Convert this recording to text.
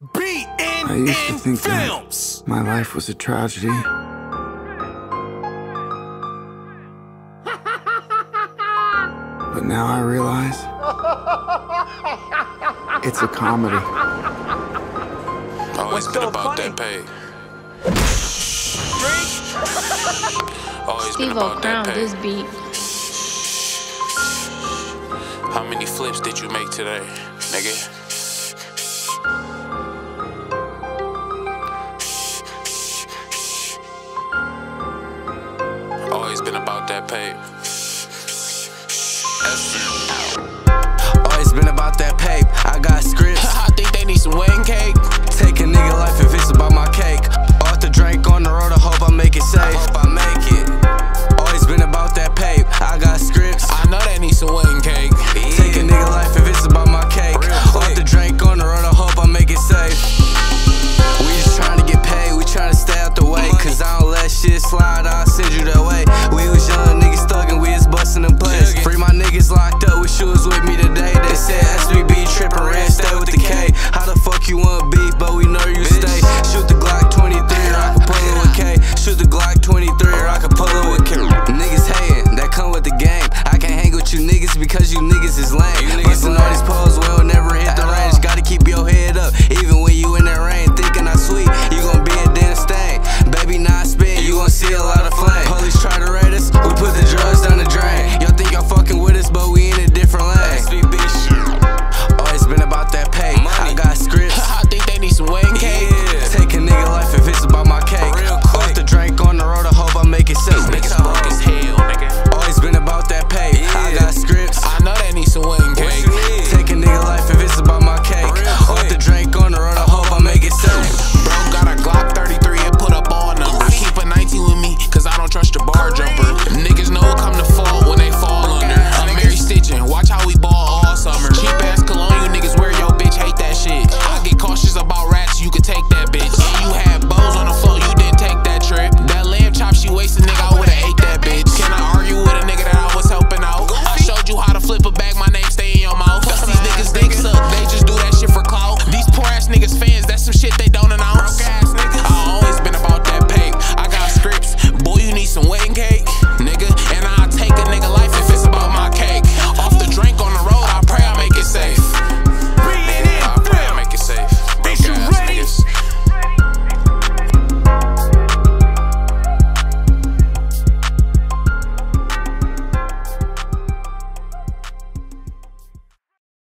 I used to think that my life was a tragedy. But now I realize it's a comedy. Always been about that pay. Always been about that pay. This beat. How many flips did you make today, nigga? Always been about that pay. Always been about that pape. I got scripts. I think they need some wedding cake. Take a nigga life if it's about my cake. Off the drink on the road, I hope I make it safe. I hope I make it. Always been about that pape. I got scripts. I know they need some wedding cake. Take a nigga life if it's about my cake. Off the drink on the road, I hope I make it safe. We just trying to get paid. We trying to stay out the way. Cause I don't let shit slide. I'll send you that way. We was young niggas thuggin', we was bustin' them plays. Free my niggas locked up. Wish you was with me today. They said SBB trippin', ran, stay with the K. How the fuck you want beef, but we know you stay. Shoot the Glock 23 or I can pull it with K. Shoot the Glock 23 or I can pull it with K. Niggas hatin', that come with the game. I can't hang with you niggas because you niggas is lame. Bustin' all these poles, we don't never hit the range. Gotta keep your head up, even when you in that rain. Thinking I'm sweet, you gon' be a damn stain. Baby, not spin, you gon' see a lot of flame. Police try to raid us, we put the drugs down the drain. Y'all think y'all fucking with us, but we in a different lane. Always been about that pay. I got scripts. I think they need some wedding cake. Take a nigga life if it's about my cake. Off the drink on the road, I hope I make it safe. Niggas broke as hell, nigga. Always been about that pay. I got scripts. I know they need some wedding cake. Take a nigga life if it's about my cake. Off the drink on the road, I hope I make it safe. Bro got a Glock 33 and put up all numbers. I keep a 19 with me, cause I don't trust your bar jumper. Niggas know what come to fall when they fall under. I'm Mary Stitchin', watch how we ball all summer. Cheap ass cologne, you niggas wear, yo bitch hate that shit. I get cautious about rats, you could take that bitch. You had bows on the floor, you didn't take that trip. That lamb chop she wasted, nigga, I would've ate that bitch. Can I argue with a nigga that I was helping out? I showed you how to flip a bag, my name stay in your mouth. Plus these niggas dick suck, they just do that shit for clout. These poor ass niggas fans, that's some shit they